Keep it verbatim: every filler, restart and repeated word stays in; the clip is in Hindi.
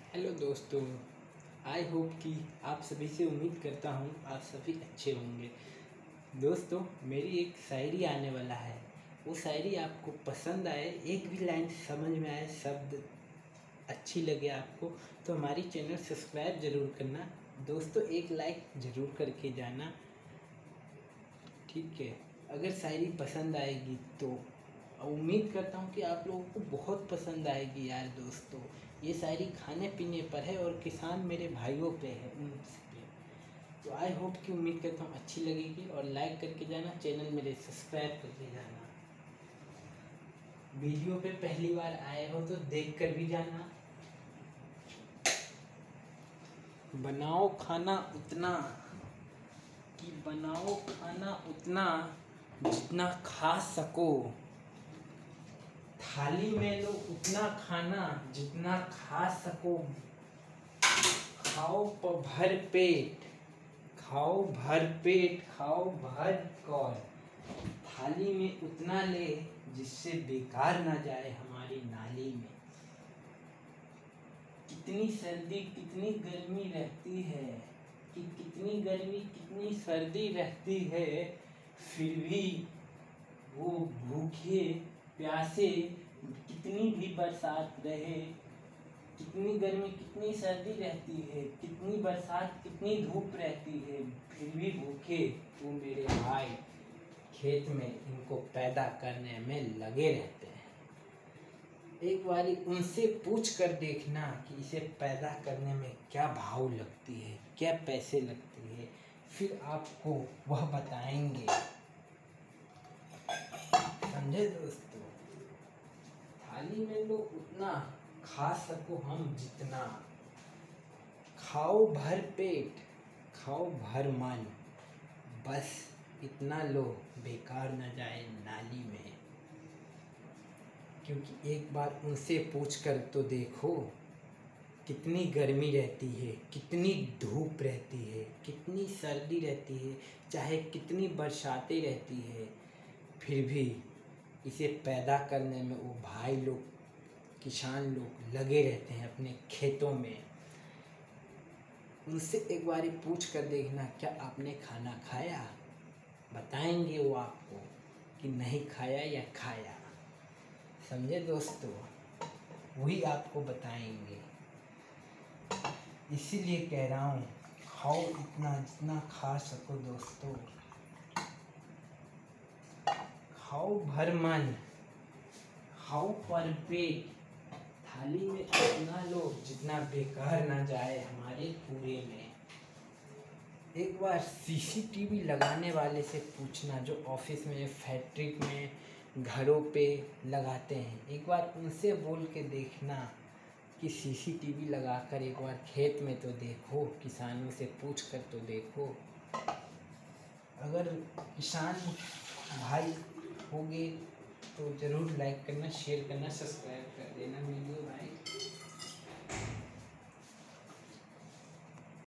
हेलो दोस्तों। आई होप कि आप सभी से उम्मीद करता हूँ आप सभी अच्छे होंगे। दोस्तों, मेरी एक शायरी आने वाला है। वो शायरी आपको पसंद आए, एक भी लाइन समझ में आए, शब्द अच्छी लगे आपको, तो हमारी चैनल सब्सक्राइब ज़रूर करना। दोस्तों, एक लाइक ज़रूर करके जाना, ठीक है। अगर शायरी पसंद आएगी तो उम्मीद करता हूँ कि आप लोगों को बहुत पसंद आएगी यार। दोस्तों, ये शायरी खाने पीने पर है और किसान मेरे भाइयों पे है, उन पे। तो आई होप कि उम्मीद करता हूँ अच्छी लगेगी, और लाइक करके जाना, चैनल मेरे सब्सक्राइब करके जाना। वीडियो पे पहली बार आए हो तो देख कर भी जाना। बनाओ खाना उतना कि बनाओ खाना उतना जितना खा सको, थाली में लो उतना खाना जितना खा सको। खाओ भर पेट, खाओ भर पेट, खाओ भर कौर, थाली में उतना ले जिससे बेकार ना जाए हमारी नाली में। कितनी सर्दी कितनी गर्मी रहती है, कि कितनी गर्मी कितनी सर्दी रहती है, फिर भी वो भूखे प्यासे कितनी भी बरसात रहे, कितनी गर्मी कितनी सर्दी रहती है, कितनी बरसात कितनी धूप रहती है, फिर भी भूखे वो मेरे भाई खेत में इनको पैदा करने में लगे रहते हैं। एक बारी उनसे पूछ कर देखना कि इसे पैदा करने में क्या भाव लगती है, क्या पैसे लगती है, फिर आपको वह बताएंगे। समझे दोस्तों? थाली में लो उतना खा सको हम जितना, खाओ भर पेट, खाओ भर मन, बस इतना लो बेकार न जाए नाली में। क्योंकि एक बार उनसे पूछ कर तो देखो, कितनी गर्मी रहती है, कितनी धूप रहती है, कितनी सर्दी रहती है, चाहे कितनी बरसातें रहती है, फिर भी इसे पैदा करने में वो भाई लोग, किसान लोग लगे रहते हैं अपने खेतों में। उनसे एक बार पूछ कर देखना, क्या आपने खाना खाया? बताएंगे वो आपको कि नहीं खाया या खाया। समझे दोस्तों? वही आपको बताएंगे। इसीलिए कह रहा हूँ, खाओ इतना जितना खा सको दोस्तों, खाओ भर मन, खाओ पर पेट, थाली में उतना लो जितना बेकार ना जाए हमारे पूरे में। एक बार सीसीटीवी लगाने वाले से पूछना, जो ऑफिस में, फैक्ट्री में, घरों पे लगाते हैं, एक बार उनसे बोल के देखना कि सीसीटीवी लगाकर एक बार खेत में तो देखो, किसानों से पूछ कर तो देखो। अगर किसान भाई होंगे तो ज़रूर लाइक करना, शेयर करना, सब्सक्राइब कर देना वीडियो भाई।